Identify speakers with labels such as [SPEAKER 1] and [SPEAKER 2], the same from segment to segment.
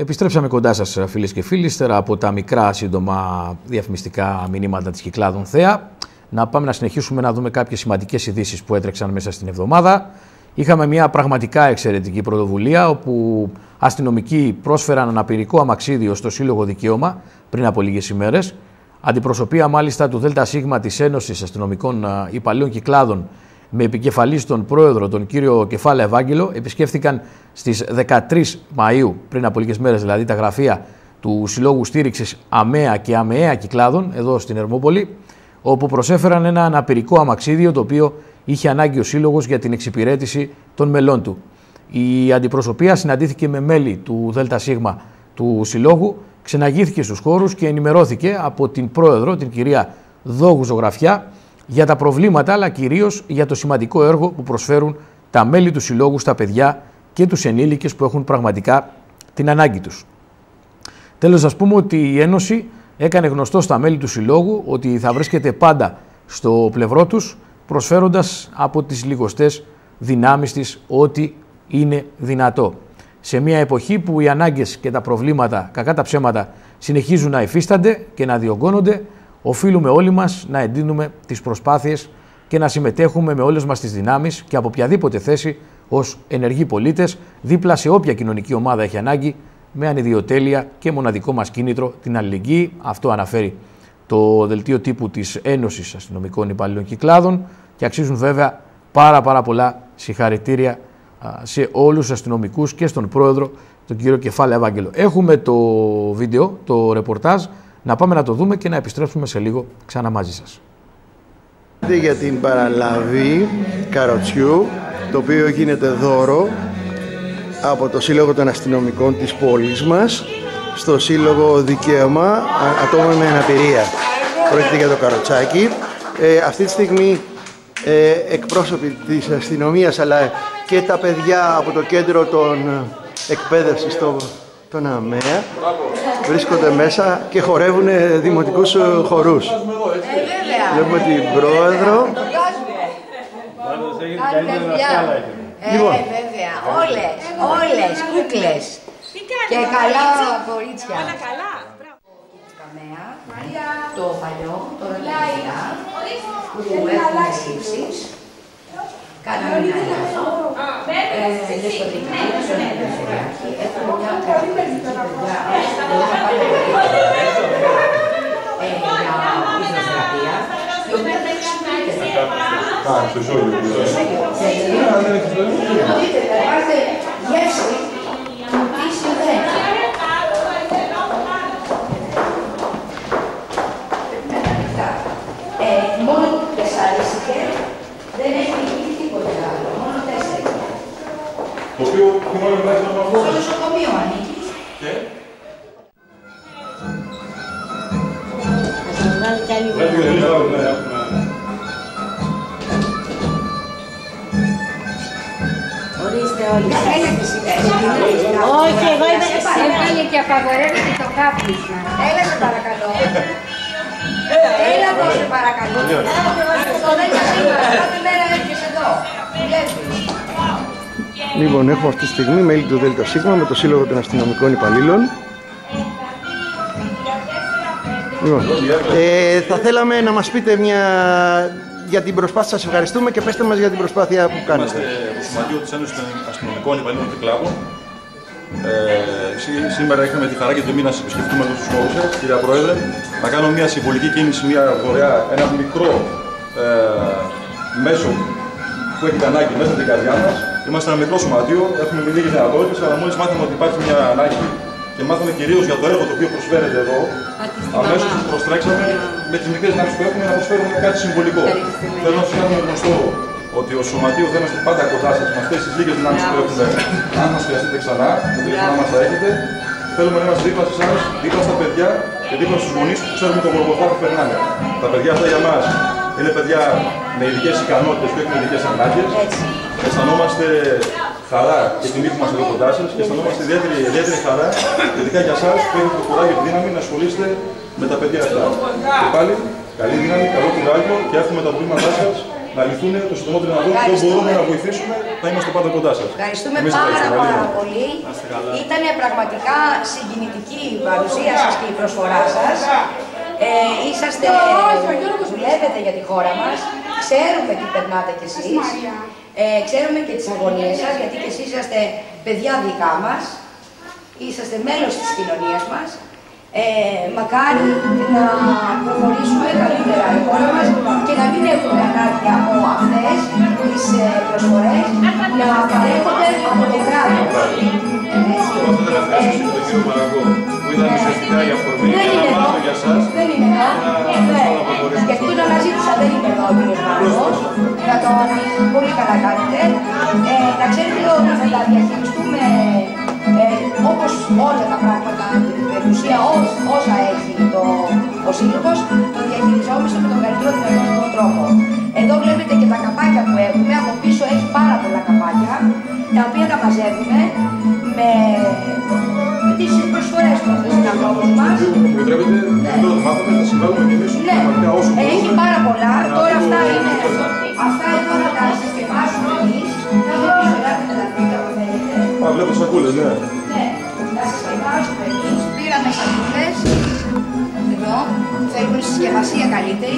[SPEAKER 1] Επιστρέψαμε κοντά σας, φίλες και φίλοι, ύστερα από τα μικρά σύντομα διαφημιστικά μηνύματα της Κυκλάδων Θέα. Να πάμε να συνεχίσουμε να δούμε κάποιες σημαντικές ειδήσεις που έτρεξαν μέσα στην εβδομάδα. Είχαμε μια πραγματικά εξαιρετική πρωτοβουλία, όπου αστυνομικοί πρόσφεραν αναπηρικό αμαξίδιο στο Σύλλογο Δικαίωμα πριν από λίγες ημέρες. Αντιπροσωπεία μάλιστα του ΔΣ της Ένωσης Αστυνομικών Υπαλλήλων Κυκλάδων, με επικεφαλής τον πρόεδρο, τον κύριο Κεφάλα Ευάγγελο, επισκέφθηκαν στις 13 Μαΐου, πριν από λίγες μέρες δηλαδή, τα γραφεία του Συλλόγου Στήριξης ΑΜΕΑ και ΑΜΕΑ Κυκλάδων, εδώ στην Ερμούπολη, όπου προσέφεραν ένα αναπηρικό αμαξίδιο, το οποίο είχε ανάγκη ο Σύλλογος για την εξυπηρέτηση των μελών του. Η αντιπροσωπεία συναντήθηκε με μέλη του ΔΣ του Συλλόγου, ξεναγήθηκε στους χώρους και ενημερώθηκε από την πρόεδρο, την κυρία Δόγου Ζωγραφιά, για τα προβλήματα, αλλά κυρίως για το σημαντικό έργο που προσφέρουν τα μέλη του Συλλόγου στα παιδιά και τους ενήλικες που έχουν πραγματικά την ανάγκη τους. Τέλος, ας πούμε ότι η Ένωση έκανε γνωστό στα μέλη του Συλλόγου ότι θα βρίσκεται πάντα στο πλευρό τους, προσφέροντας από τις λιγοστές δυνάμεις της ό,τι είναι δυνατό. Σε μια εποχή που οι ανάγκες και τα προβλήματα, κακά τα ψέματα, συνεχίζουν να υφίστανται και να διωγγώνονται, οφείλουμε όλοι μας να εντείνουμε τις προσπάθειες και να συμμετέχουμε με όλες μας τις δυνάμεις και από οποιαδήποτε θέση ως ενεργοί πολίτες, δίπλα σε όποια κοινωνική ομάδα έχει ανάγκη, με ανιδιοτέλεια και μοναδικό μας κίνητρο, την αλληλεγγύη. Αυτό αναφέρει το δελτίο τύπου της Ένωσης Αστυνομικών Υπαλλήλων Κυκλάδων και αξίζουν βέβαια πάρα πολλά συγχαρητήρια σε όλους τους αστυνομικούς και στον πρόεδρο, τον κύριο Κεφάλα Ευάγγελο. Έχουμε το βίντεο, το ρεπορτάζ, να πάμε να το δούμε και να επιστρέψουμε σε λίγο ξανά μαζί σας.
[SPEAKER 2] Για την παραλαβή καροτσιού, το οποίο γίνεται δώρο από το Σύλλογο των Αστυνομικών της πόλης μας στο Σύλλογο Δικαίωμα Ατόμων με Αναπηρία. Πρόκειται για το καροτσάκι. Αυτή τη στιγμή εκπρόσωποι της αστυνομίας αλλά και τα παιδιά από το κέντρο των εκπαίδευσης των ΑΜΕΑ βρίσκονται μέσα και χορεύουν δημοτικούς χορούς. Βλέπουμε την πρόεδρο.
[SPEAKER 3] Λοιπόν, βέβαια, όλες, κούκλες και καλά κορίτσια. Το παλιό, το Λαϊλά, που έχουμε σύψεις, κάναμε ένα έλεγχο, στο Δικείο, στον Περιφερειάρχη, έχουμε μια κατηγορική παιδιά, μπορούμε να πάμε για φυσιοθεραπεία, η οποία δεν εξυπηρετείται.
[SPEAKER 4] Στο ισόγειο.
[SPEAKER 3] Υπάρχει γεύση του τι συμβαίνει. Μόνο που τεσσαρίστηκε, δεν έχει γίνει τίποτε άλλο, μόνο 4.
[SPEAKER 4] Το οποίο μόνο υπάρχει να μάθω.
[SPEAKER 3] Στο νοσοκομείο ανήκει.
[SPEAKER 4] Και?
[SPEAKER 5] Θα σας βάλει κι άλλη Ορίστε όλοι σας. Όχι, εγώ είμαι
[SPEAKER 3] Έβγαλε και απαγορεύεται το κάπνισμα. Έλα με παρακαλώ. Έλα εδώ σε παρακαλώ. Αυτό δεν είναι σήμερα. Κάθε μέρα έρχεσαι εδώ. Βλέπεις.
[SPEAKER 2] Λοιπόν, έχουμε αυτή τη στιγμή μέλη του ΔΣ με το Σύλλογο των Αστυνομικών Υπαλλήλων. Λοιπόν, θα θέλαμε να μας πείτε για την προσπάθεια. Σας ευχαριστούμε και πέστε μας για την προσπάθεια που κάνετε.
[SPEAKER 4] Είμαστε το Σωματείο της Ένωσης των Αστυνομικών Υπαλλήλων Κυκλάδων. Σήμερα είχαμε τη χαρά και την τιμή να σας επισκεφτούμε εδώ στους χώρους σας, κυρία Πρόεδρε, να κάνω μια συμβολική κίνηση, μια δωρεά, ένα μικρό μέσο που έχετε ανάγκη μέσα από την καρδιά μας. Είμαστε ένα μικρό σωματείο, έχουμε λίγες δυνατότητες, αλλά μόλις μάθαμε ότι υπάρχει μια ανάγκη και μάθαμε κυρίως για το έργο το οποίο προσφέρεται εδώ, αμέσως προστρέξαμε με τις μικρές δυνάμεις που έχουμε να προσφέρουμε κάτι συμβολικό. Θέλω να σας κάνουμε γνωστό ότι ο Σωματείο θα είμαστε πάντα κοντά σας με αυτές τις λίγες δυνάμεις που έχουμε. Αν μας χρειαστείτε ξανά, το τηλέφωνο μας θα έχετε. Θέλουμε να είμαστε δίπλα σε εσάς, δίπλα στα παιδιά και δίπλα στους γονείς που ξέρουμε τον Γολγοθά που περνάνε. Τα παιδιά αυτά για μας είναι παιδιά με ειδικές ικανότητες που έχουν ειδικές ανάγκες. Αισθανόμαστε χαρά και τιμή που είμαστε εδώ κοντά σας και αισθανόμαστε ιδιαίτερη χαρά, ειδικά για εσάς που έχετε το κουράγιο και τη δύναμη να ασχολείστε με τα παιδιά αυτά. Και πάλι, καλή δύναμη, καλό κουράγιο και εύχομαι τα προβλήματά σας να λυθούν το συντομότερο δυνατό και αν μπορούμε να βοηθήσουμε, θα είμαστε πάντα κοντά σας.
[SPEAKER 3] Ευχαριστούμε πάρα πολύ. Ήταν πραγματικά συγκινητική η παρουσία σας και η προσφορά σας. Δουλεύετε για τη χώρα μας, ξέρουμε τι περνάτε κι εσείς, ξέρουμε και τις αγωνίες σας, γιατί κι εσείς είσαστε παιδιά δικά μας, είσαστε μέλος της κοινωνίας μας. Μακάρι να προχωρήσουμε καλύτερα η χώρα μας και να μην έχουμε ανάγκη από αυτές τις προσφορές να παρέχονται από το κράτος.
[SPEAKER 4] Ήταν ουσιαστικά η αφορμή για να μάθω για σας.
[SPEAKER 3] Δεν είναι εδώ. Γιατί τον αναζήτησα, δεν είναι εδώ ο κύριος Μαραγός. Θα τον πολύ καλά κάνετε. Να ξέρετε ότι θα τα διαχειριστούμε όπως όλα τα πράγματα, την ουσία όσα έχει ο Σύλλογος, το διαχειριζόμαστε με τον καλύτερο δυνατό τρόπο. Εδώ βλέπετε και τα καπάκια που έχουμε. Από πίσω έχει πάρα πολλά καπάκια, τα οποία τα μαζεύουμε με τις προσφορές των συνανθρώπων μας.
[SPEAKER 4] Επιτρέπετε, αυτό το μάθαμε, θα συμβάλλουμε και εμείς πραγματικά όσο μπορούμε.
[SPEAKER 3] Έχει πάρα πολλά. Τώρα αυτά εδώ να τα συσκευάσουμε εμείς. Είναι πίσω, ελάτε τα δείτε αν θέλετε.
[SPEAKER 4] Βλέπω σακούλες, ναι.
[SPEAKER 3] Ναι, τα συσκευάσουμε εμείς. Πήραμε σακούλες. Εδώ. Θέλουμε συσκευασία καλύτερη.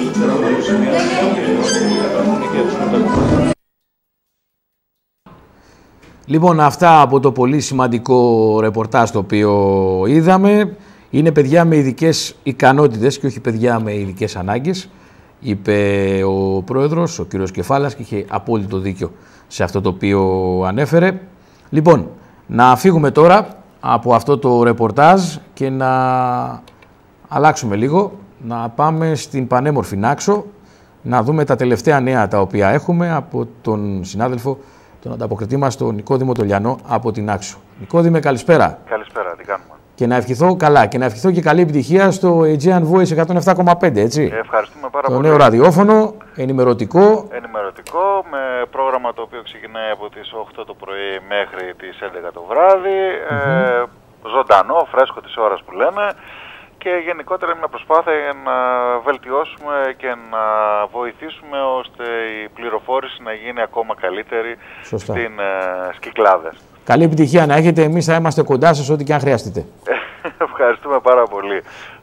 [SPEAKER 1] Λοιπόν, αυτά από το πολύ σημαντικό ρεπορτάζ το οποίο είδαμε. Είναι παιδιά με ειδικές ικανότητες και όχι παιδιά με ειδικές ανάγκες, είπε ο πρόεδρος, ο κύριος Κεφάλας, και είχε απόλυτο δίκιο σε αυτό το οποίο ανέφερε. Λοιπόν, να φύγουμε τώρα από αυτό το ρεπορτάζ και να αλλάξουμε λίγο, να πάμε στην πανέμορφη Νάξο, να δούμε τα τελευταία νέα τα οποία έχουμε από τον συνάδελφο, τον ανταποκριτή μας, τον Νικόδημο Τολιανό από την Νάξο. Νικόδημε, καλησπέρα.
[SPEAKER 6] Καλησπέρα, τι κάνουμε.
[SPEAKER 1] Και να ευχηθώ καλά και να ευχηθώ και καλή επιτυχία στο Aegean Voice 107,5, έτσι.
[SPEAKER 6] Ευχαριστούμε πάρα πολύ.
[SPEAKER 1] Το νέο ραδιόφωνο, ενημερωτικό.
[SPEAKER 6] Ενημερωτικό, με πρόγραμμα το οποίο ξεκινάει από τις 8 το πρωί μέχρι τις 11 το βράδυ. Ζωντανό, φρέσκο της ώρας που λέμε. Και γενικότερα είναι μια προσπάθεια για να βελτιώσουμε και να βοηθήσουμε ώστε η πληροφόρηση να γίνει ακόμα καλύτερη στις Κυκλάδες.
[SPEAKER 1] Καλή επιτυχία να έχετε. Εμείς θα είμαστε κοντά σας ό,τι και αν χρειαστείτε.
[SPEAKER 6] Ευχαριστούμε πάρα πολύ.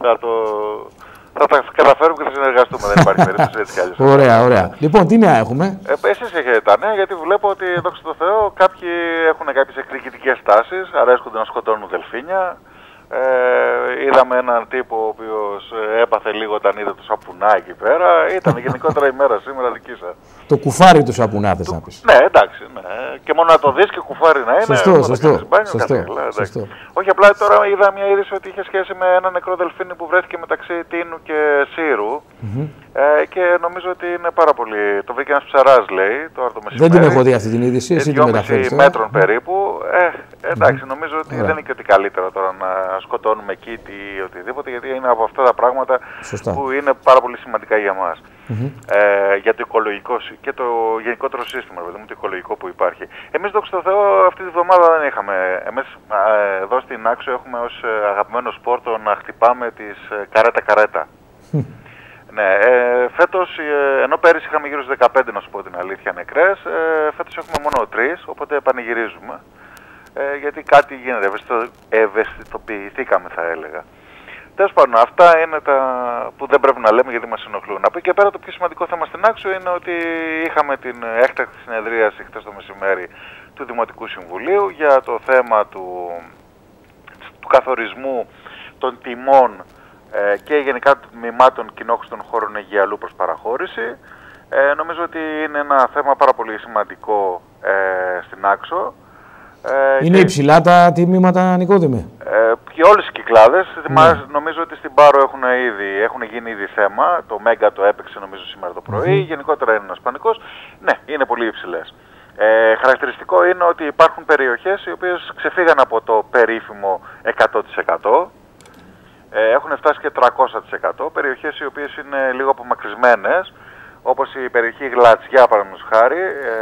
[SPEAKER 6] Θα τα καταφέρουμε και θα συνεργαστούμε. Δεν υπάρχει περίπτωση έτσι κι αλλιώς.
[SPEAKER 1] Ωραία, ωραία. Λοιπόν, τι νέα έχουμε.
[SPEAKER 6] Εσείς έχετε τα νέα, γιατί βλέπω ότι, δόξα τω Θεώ, κάποιοι έχουν κάποιες εκδικητικές τάσεις, αρέσκονται να σκοτώνουν δελφίνια. Είδαμε έναν τύπο ο οποίος έπαθε λίγο όταν είδε το σαπουνά εκεί πέρα. Ήταν γενικότερα η μέρα σήμερα δική σας.
[SPEAKER 1] Το κουφάρι του σαπουνά θες να πεις.
[SPEAKER 6] Ναι, εντάξει. Ναι. Και μόνο να το δεις και κουφάρι να είναι.
[SPEAKER 1] Σωστό.
[SPEAKER 6] Όχι, απλά τώρα είδα μια είδηση ότι είχε σχέση με ένα νεκρό δελφίνι που βρέθηκε μεταξύ Τίνου και Σύρου. Και νομίζω ότι είναι πάρα πολύ. Το βρήκε ένας ψαράς, λέει, το μεσημέρι.
[SPEAKER 1] Δεν την έχω δει αυτή την είδηση. Εσύ την μεταφέρεις.
[SPEAKER 6] 2,5 μέτρων περίπου. Εντάξει, νομίζω ότι δεν είναι και ότι καλύτερο τώρα να σκοτώνουμε κήτη ή οτιδήποτε, γιατί είναι από αυτά τα πράγματα που είναι πάρα πολύ σημαντικά για μας. Για το οικολογικό και το γενικότερο σύστημα, δηλαδή, το οικολογικό που υπάρχει. Εμείς, δόξα τω Θεώ, αυτή τη βδομάδα δεν είχαμε. Εμείς εδώ στην Νάξο έχουμε ως αγαπημένο σπόρτο να χτυπάμε τις καρέτα-καρέτα. Ναι, φέτος, ενώ πέρυσι είχαμε γύρω στους 15, να σου πω την αλήθεια, νεκρές, φέτος έχουμε μόνο 3, οπότε πανηγυρίζουμε. Γιατί κάτι γίνεται, ευαισθητοποιηθήκαμε θα έλεγα. Τέλος πάντων, αυτά είναι τα που δεν πρέπει να λέμε γιατί μας ενοχλούν. Από εκεί και πέρα το πιο σημαντικό θέμα στην Άξο είναι ότι είχαμε την έκτακτη συνεδρίαση χτες το μεσημέρι του Δημοτικού Συμβουλίου για το θέμα του καθορισμού των τιμών και γενικά των τμήματων κοινόχρηστων χώρων Αιγιαλού προς παραχώρηση. Νομίζω ότι είναι ένα θέμα πάρα πολύ σημαντικό στην Άξο.
[SPEAKER 1] Είναι υψηλά τα τιμήματα, Νικόδημε.
[SPEAKER 6] Και όλες οι Κυκλάδες, νομίζω ότι στην Πάρο έχουν γίνει ήδη θέμα. Το Μέγκα το έπαιξε νομίζω σήμερα το πρωί. Γενικότερα είναι ένας πανικός. Ναι, είναι πολύ υψηλές. Χαρακτηριστικό είναι ότι υπάρχουν περιοχές οι οποίες ξεφύγαν από το περίφημο 100%. Έχουν φτάσει και 300%. Περιοχές οι οποίες είναι λίγο απομακρυσμένες, όπως η περιοχή Γλατσιά, παραδείγματος χάρη,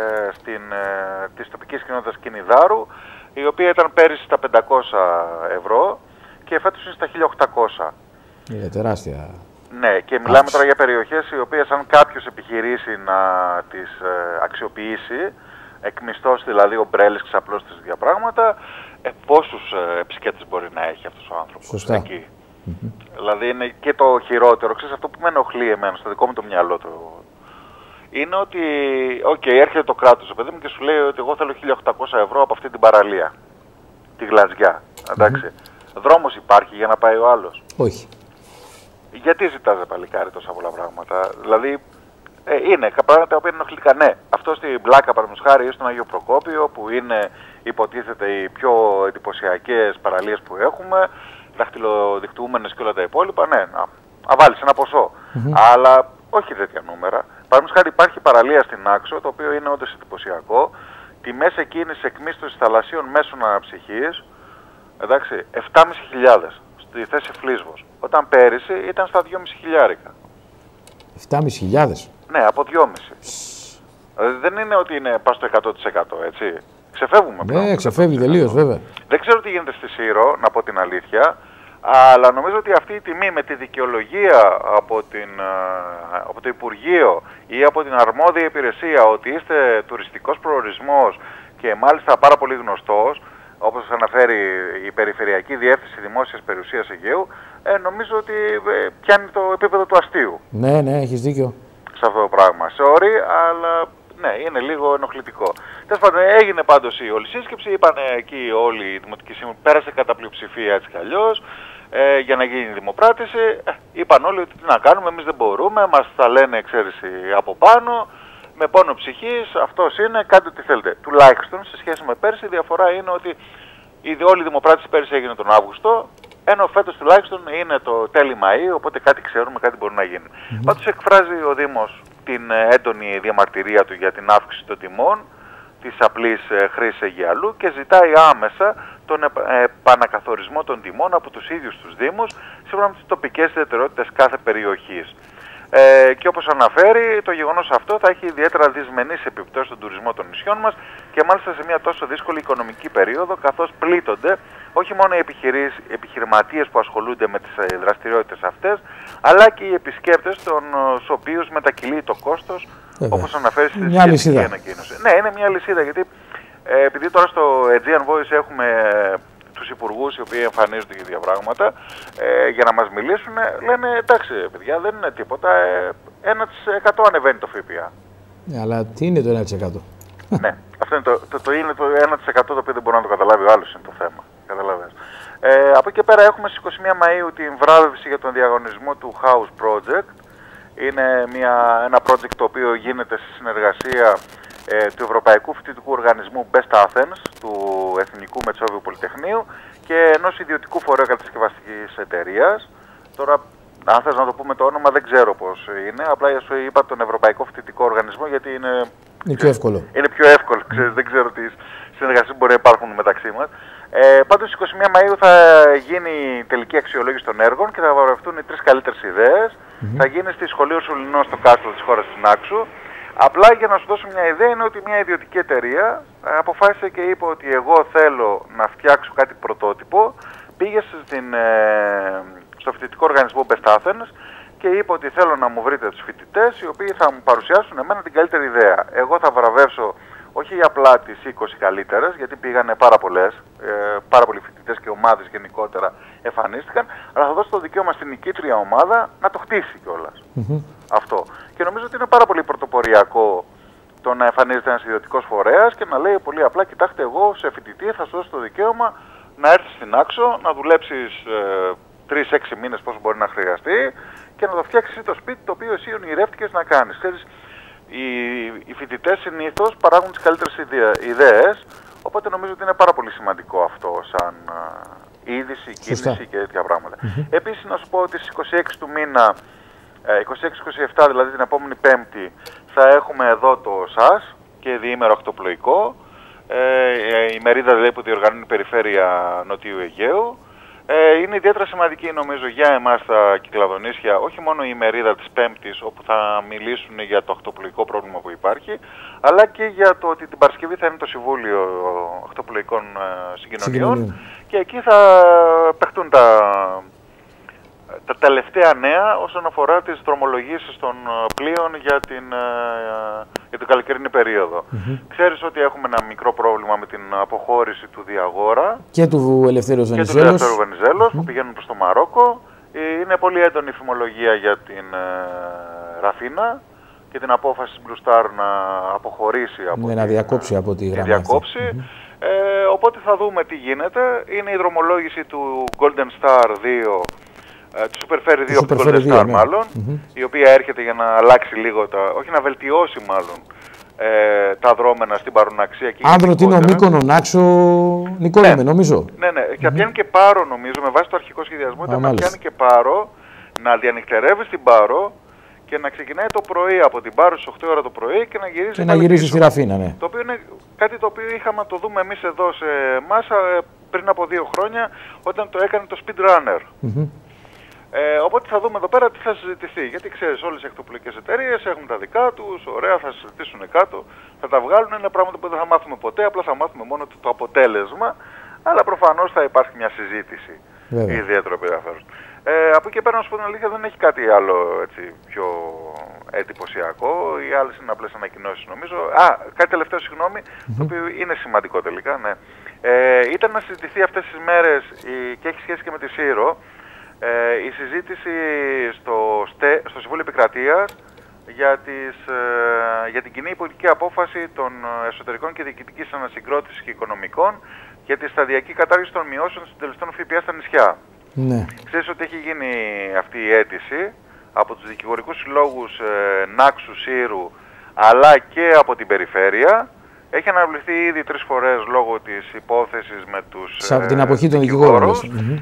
[SPEAKER 6] της τοπικής κοινότητας Κινιδάρου, η οποία ήταν πέρυσι στα 500 ευρώ και φέτος είναι στα 1.800.
[SPEAKER 1] Είναι τεράστια.
[SPEAKER 6] Ναι, και μιλάμε τώρα για περιοχές οι οποίες αν κάποιος επιχειρήσει να τις αξιοποιήσει, εκμισθώσει δηλαδή ομπρέλες, ξαπλώσει τέτοια πράγματα, πόσους επισκέπτες μπορεί να έχει αυτός ο άνθρωπος.
[SPEAKER 1] Σωστά.
[SPEAKER 6] Εκεί. Δηλαδή είναι και το χειρότερο. Ξέρεις, αυτό που με ενοχλεί εμένα στο δικό μου το μυαλό είναι ότι έρχεται το κράτος, παιδί μου, και σου λέει ότι εγώ θέλω 1.800 ευρώ από αυτή την παραλία, τη Γλαζιά. Εντάξει. Δρόμος υπάρχει για να πάει ο άλλος?
[SPEAKER 1] Όχι.
[SPEAKER 6] Γιατί ζητάς, παλικάρι, τόσα πολλά πράγματα? Δηλαδή, είναι πράγματα τα οποία είναι ενοχλητικά. Ναι, αυτό στην Πλάκα, παραδείγματος χάρη, ή στον Άγιο Προκόπιο, που είναι υποτίθεται οι πιο εντυπωσιακές παραλίες που έχουμε, δαχτυλοδικτυούμενες και όλα τα υπόλοιπα. Ναι, να βάλεις ένα ποσό. Αλλά όχι τέτοια νούμερα. Παραδείγματος χάρη, υπάρχει παραλία στην Άξο, το οποίο είναι όντως εντυπωσιακό. Τιμές εκκίνησης εκμίσθωσης θαλασσίων μέσων αναψυχής, εντάξει, 7.500 στη θέση Φλίσβος. Όταν πέρυσι ήταν στα 2.500.
[SPEAKER 1] 7.500.
[SPEAKER 6] Ναι, από 2.500. Δηλαδή δεν είναι ότι είναι πας στο 100%, έτσι. Ξεφεύγουμε πλέον. Ναι,
[SPEAKER 1] ξεφεύγει τελείως, βέβαια.
[SPEAKER 6] Δεν ξέρω τι γίνεται στη Σύρο, να πω την αλήθεια, αλλά νομίζω ότι αυτή η τιμή με τη δικαιολογία από το Υπουργείο ή από την αρμόδια υπηρεσία ότι είστε τουριστικός προορισμός και μάλιστα πάρα πολύ γνωστός, όπως αναφέρει η Περιφερειακή Διεύθυνση Δημόσιας Περιουσίας Αιγαίου, νομίζω ότι πιάνει το επίπεδο του αστείου.
[SPEAKER 1] Ναι, έχεις δίκιο.
[SPEAKER 6] Σε αυτό το πράγμα. Sorry, αλλά ναι, είναι λίγο ενοχλητικό. Τέλος πάντων, έγινε πάντως η όλη σύσκεψη, είπαν εκεί όλοι οι δημοτικοί σύμβουλοι, πέρασε κατά πλειοψηφία έτσι κι αλλιώς, για να γίνει η δημοπράτηση. Είπαν όλοι ότι τι να κάνουμε, εμείς δεν μπορούμε, μας τα λένε εξαίρεση από πάνω. Με πόνο ψυχής, αυτός είναι, κάντε ό,τι θέλετε. Τουλάχιστον σε σχέση με πέρσι, η διαφορά είναι ότι όλη η δημοπράτηση πέρσι έγινε τον Αύγουστο, ενώ φέτος τουλάχιστον είναι το τέλη Μαΐου, οπότε κάτι ξέρουμε, κάτι μπορεί να γίνει. Πάντως εκφράζει ο Δήμος την έντονη διαμαρτυρία του για την αύξηση των τιμών της απλής χρήσης Αιγιαλού και ζητάει άμεσα τον επανακαθορισμό των τιμών από τους ίδιους τους Δήμους, σύμφωνα με τις τοπικές ιδιαιτερότητες κάθε περιοχής. Και όπως αναφέρει, το γεγονός αυτό θα έχει ιδιαίτερα δυσμενείς επιπτώσεις στον τουρισμό των νησιών μας και μάλιστα σε μια τόσο δύσκολη οικονομική περίοδο, καθώς πλήττονται όχι μόνο οι επιχειρηματίες που ασχολούνται με τις δραστηριότητες αυτές, αλλά και οι επισκέπτες, των οποίους μετακυλεί το κόστος, όπως αναφέρει στη σχετική ανακοίνωση. Ναι, είναι μια λυσίδα, γιατί επειδή τώρα στο Aegean Voice έχουμε τους υπουργούς οι οποίοι εμφανίζονται για τέτοια πράγματα, για να μας μιλήσουν, λένε εντάξει παιδιά, δεν είναι τίποτα, 1% ανεβαίνει το ΦΠΑ.
[SPEAKER 1] Ναι, αλλά τι είναι το 1%?
[SPEAKER 6] Ναι, αυτό είναι το 1% το οποίο δεν μπορεί να το καταλάβει ο άλλος, είναι το θέμα. Καταλαβαίνεις. Από εκεί πέρα έχουμε στις 21 Μαΐου την βράβευση για τον διαγωνισμό του House Project. Είναι ένα project το οποίο γίνεται σε συνεργασία του Ευρωπαϊκού Φοιτητικού Οργανισμού Best Athens, του Εθνικού Μετσόβιου Πολυτεχνείου και ενός ιδιωτικού φορέα κατασκευαστικής εταιρείας. Τώρα, αν θες να το πούμε το όνομα, δεν ξέρω πώς είναι. Απλά σου είπα τον Ευρωπαϊκό Φοιτητικό Οργανισμό γιατί είναι
[SPEAKER 1] πιο εύκολο.
[SPEAKER 6] Είναι πιο εύκολο, ξέρεις, δεν ξέρω τι συνεργασίες μπορεί να υπάρχουν μεταξύ μας. Πάντως, στις 21 Μαΐου θα γίνει η τελική αξιολόγηση των έργων και θα βραβευτούν οι 3 καλύτερες ιδέες. Θα γίνει στη Σχολείο Σουληνός στο κάστρο της χώρας στην Άξου. Απλά για να σου δώσω μια ιδέα, είναι ότι μια ιδιωτική εταιρεία αποφάσισε και είπε ότι εγώ θέλω να φτιάξω κάτι πρωτότυπο. Πήγε στο φοιτητικό οργανισμό Best Athens και είπε ότι θέλω να μου βρείτε τους φοιτητές οι οποίοι θα μου παρουσιάσουν εμένα την καλύτερη ιδέα. Εγώ θα βραβεύσω όχι απλά τις 20 καλύτερες, γιατί πήγανε πάρα πολλοί φοιτητές και ομάδες γενικότερα εμφανίστηκαν, αλλά θα δώσω το δικαίωμα στην νικήτρια ομάδα να το χτίσει κιόλας. Αυτό. Και νομίζω ότι είναι πάρα πολύ πρωτοποριακό το να εμφανίζεται ένας ιδιωτικός φορέας και να λέει πολύ απλά, κοιτάξτε, εγώ σε φοιτητή θα σου δώσω το δικαίωμα να έρθεις στην Άξο, να δουλέψεις 3-6 μήνες πόσο μπορεί να χρειαστεί και να το φτιάξεις το σπίτι το οποίο εσύ ονειρεύτηκες να κάνεις. Ξέρεις, οι φοιτητές συνήθως παράγουν τις καλύτερες ιδέες, οπότε νομίζω ότι είναι πάρα πολύ σημαντικό αυτό σαν είδηση, κίνηση και τέτοια πράγματα. Επίσης να σου πω ότι στις 26 του μήνα, 26-27 δηλαδή την επόμενη Πέμπτη, θα έχουμε εδώ το ΣΑΣ και διήμερο ακτοπλοϊκό, η μερίδα δηλαδή που διοργανώνει η Περιφέρεια Νοτιού Αιγαίου. Είναι ιδιαίτερα σημαντική νομίζω για εμάς τα Κυκλαδονήσια, όχι μόνο η μερίδα της Πέμπτης όπου θα μιλήσουν για το ακτοπλοϊκό πρόβλημα που υπάρχει, αλλά και για το ότι την Παρασκευή θα είναι το Συμβούλιο Ακτοπλοϊκών Συγκοινωνιών και εκεί θα παιχτούν τα τελευταία νέα όσον αφορά τις δρομολογήσεις των πλοίων για την καλοκαιρινή περίοδο. Ξέρεις ότι έχουμε ένα μικρό πρόβλημα με την αποχώρηση του Διαγόρα
[SPEAKER 1] και του Ελευθέρου Βενιζέλος
[SPEAKER 6] που πηγαίνουν προς το Μαρόκο. Είναι πολύ έντονη η φημολογία για την Ραφίνα και την απόφαση της Blue Star να αποχωρήσει
[SPEAKER 1] να διακόψει από τη γραμμή.
[SPEAKER 6] Οπότε θα δούμε τι γίνεται. Είναι η δρομολόγηση του Golden Star 2, του Super Ferry 2 από την Golden Star μάλλον, η οποία έρχεται για να αλλάξει λίγο όχι να βελτιώσει μάλλον τα δρόμενα στην παροναξία.
[SPEAKER 1] Άνδρο, Τίνο, Μύκονο, Νάξο, Νικόλαμε, νομίζω.
[SPEAKER 6] Ναι, και πιάνει και Πάρο, νομίζω, με βάση το αρχικό σχεδιασμό, ήταν να πιάνει και Πάρο, να διανυκτερεύει στην Πάρο και να ξεκινάει το πρωί από την Πάρο στις 8 ώρα το πρωί και να γυρίζει,
[SPEAKER 1] και να γυρίζει στη Ραφίνα, ναι.
[SPEAKER 6] Το οποίο είναι κάτι το οποίο είχαμε να το δούμε εμείς εδώ σε μάσα πριν από 2 χρόνια, όταν το έκανε το Speedrunner. Οπότε θα δούμε εδώ πέρα τι θα συζητηθεί. Γιατί ξέρεις, όλες οι ακτοπλοϊκές εταιρείες έχουν τα δικά τους, ωραία, θα συζητήσουν κάτω, θα τα βγάλουν. Είναι πράγματα που δεν θα μάθουμε ποτέ, απλά θα μάθουμε μόνο το αποτέλεσμα. Αλλά προφανώς θα υπάρχει μια συζήτηση ιδιαίτερο ενδιαφέρον. Από εκεί πέρα, να σου πω την αλήθεια, δεν έχει κάτι άλλο έτσι, πιο εντυπωσιακό. Οι άλλες είναι απλές ανακοινώσεις, νομίζω. Κάτι τελευταίο, συγγνώμη, το οποίο είναι σημαντικό τελικά. Ναι. Ήταν να συζητηθεί αυτές τις μέρες και έχει σχέση και με τη ΣΥΡΟ. Η συζήτηση στο Συμβούλιο Επικρατείας για την κοινή πολιτική απόφαση των εσωτερικών και διοικητικής ανασυγκρότησης και οικονομικών για τη σταδιακή κατάργηση των μειώσεων συντελεστών ΦΠΑ στα νησιά.
[SPEAKER 1] Ναι.
[SPEAKER 6] Ξέρεις ότι έχει γίνει αυτή η αίτηση από τους δικηγορικούς συλλόγους Νάξου, Σύρου, αλλά και από την περιφέρεια. Έχει αναβληθεί ήδη 3 φορές λόγω της υπόθεσης με τους
[SPEAKER 1] την αποχή των δικηγόρων.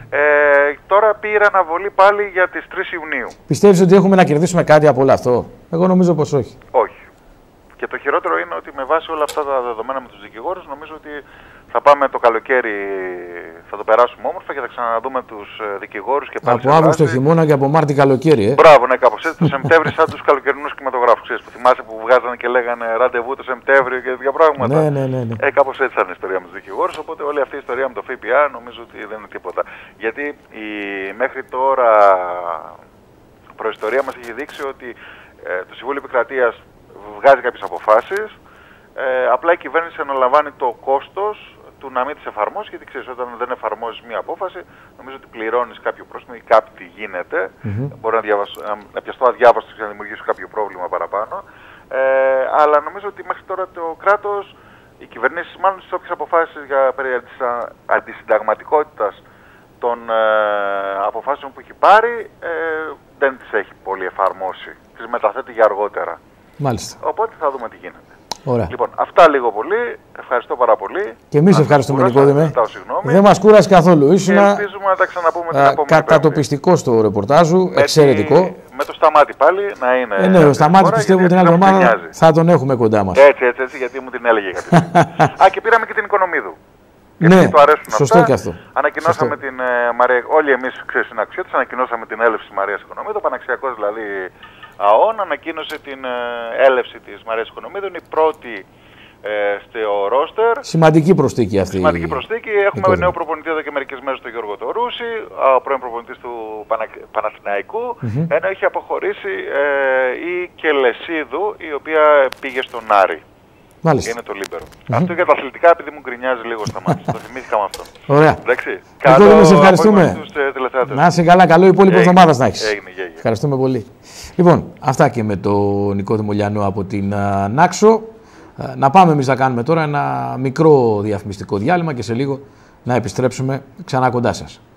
[SPEAKER 6] Τώρα πήρε αναβολή πάλι για τις 3 Ιουνίου.
[SPEAKER 1] Πιστεύεις ότι έχουμε να κερδίσουμε κάτι από όλο αυτό? Εγώ νομίζω πως όχι.
[SPEAKER 6] Όχι. Και το χειρότερο είναι ότι με βάση όλα αυτά τα δεδομένα με τους δικηγόρους, νομίζω ότι θα πάμε το καλοκαίρι, θα το περάσουμε όμορφα και θα ξαναδούμε τους δικηγόρους και πάλι.
[SPEAKER 1] Από Αύγουστο χειμώνα και από Μάρτι καλοκαίρι.
[SPEAKER 6] Μπράβο, ναι, κάπως έτσι. Το Σεπτέμβρη, σαν τους καλοκαιρινούς κινηματογράφους. Ξέρεις, που θυμάσαι που βγάζανε και λέγανε ραντεβού το Σεπτέμβριο και τέτοια πράγματα.
[SPEAKER 1] Ναι.
[SPEAKER 6] Κάπως έτσι ήταν η ιστορία με τους δικηγόρους. Οπότε όλη αυτή η ιστορία με το ΦΠΑ νομίζω ότι δεν είναι τίποτα. Γιατί μέχρι τώρα προϊστορία μας έχει δείξει ότι το Συμβούλιο Επικρατείας βγάζει κάποιες αποφάσεις. Απλά η κυβέρνηση αναλαμβάνει το κόστος του να μην τις εφαρμόσει, γιατί ξέρεις, όταν δεν εφαρμόζεις μία απόφαση, νομίζω ότι πληρώνεις κάποιο πρόστιμο ή κάτι γίνεται. Μπορεί να πιαστώ αδιάβαστο και να δημιουργήσω κάποιο πρόβλημα παραπάνω. Αλλά νομίζω ότι μέχρι τώρα το κράτος, οι κυβερνήσεις, μάλλον στις όποιες αποφάσεις περί αντισυνταγματικότητας των αποφάσεων που έχει πάρει, δεν τις έχει πολύ εφαρμόσει. Τις μεταθέτει για αργότερα.
[SPEAKER 1] Μάλιστα.
[SPEAKER 6] Οπότε θα δούμε τι γίνεται.
[SPEAKER 1] Ωραία.
[SPEAKER 6] Λοιπόν, αυτά λίγο πολύ. Ευχαριστώ πάρα πολύ.
[SPEAKER 1] Και εμείς ευχαριστούμε, Νικόδημε. Δεν μας κούρασε καθόλου. Ήσουν
[SPEAKER 6] ελπίζουμε να τα ξαναπούμε την επόμενη
[SPEAKER 1] κατατοπιστικό στο ρεπορτάζ σου. Εξαιρετικό.
[SPEAKER 6] Με το Σταμάτη πάλι να είναι.
[SPEAKER 1] Ναι, ο Σταμάτη πιστεύω την άλλη εβδομάδα θα τον έχουμε κοντά μας.
[SPEAKER 6] Έτσι, γιατί μου την έλεγε κάποιος. Και πήραμε και την Οικονομίδου.
[SPEAKER 1] Ναι,
[SPEAKER 6] του αρέσουν
[SPEAKER 1] σωστό
[SPEAKER 6] αυτά.
[SPEAKER 1] Και αυτό.
[SPEAKER 6] Ανακοινώσαμε την Μαρία, όλοι εμείς στην αξιότητα, ανακοινώσαμε την έλευση της Μαρίας Οικονομίδου. Ο Παναξιακός δηλαδή ΑΟΝ ανακοίνωσε την έλευση της Μαρίας Οικονομίδου. Είναι η πρώτη στο ρόστερ.
[SPEAKER 1] Σημαντική προσθήκη αυτή.
[SPEAKER 6] Σημαντική προσθήκη. Έχουμε νέο προπονητή εδώ και μερικές μέρες, τον Γιώργο Τωρούση, πρώην προπονητής του Παναθηναϊκού. Ενώ έχει αποχωρήσει η Κελεσίδου, η οποία πήγε στον Άρη.
[SPEAKER 1] Μάλιστα.
[SPEAKER 6] Είναι το λίμπερο. Αυτό για τα αθλητικά, επειδή μου γκρινιάζει λίγο στα μάτια. Το θυμήθηκα με αυτό.
[SPEAKER 1] Ωραία.
[SPEAKER 6] Εντάξει.
[SPEAKER 1] Καλό, σε ευχαριστούμε. Να είσαι καλά, καλό υπόλοιπο εβδομάδα να έχεις.
[SPEAKER 6] Έγινε.
[SPEAKER 1] Ευχαριστούμε πολύ. Λοιπόν, αυτά και με τον Νικόδημο Λιανό από την Νάξο. Να πάμε εμείς να κάνουμε τώρα ένα μικρό διαφημιστικό διάλειμμα και σε λίγο να επιστρέψουμε ξανά κοντά σας.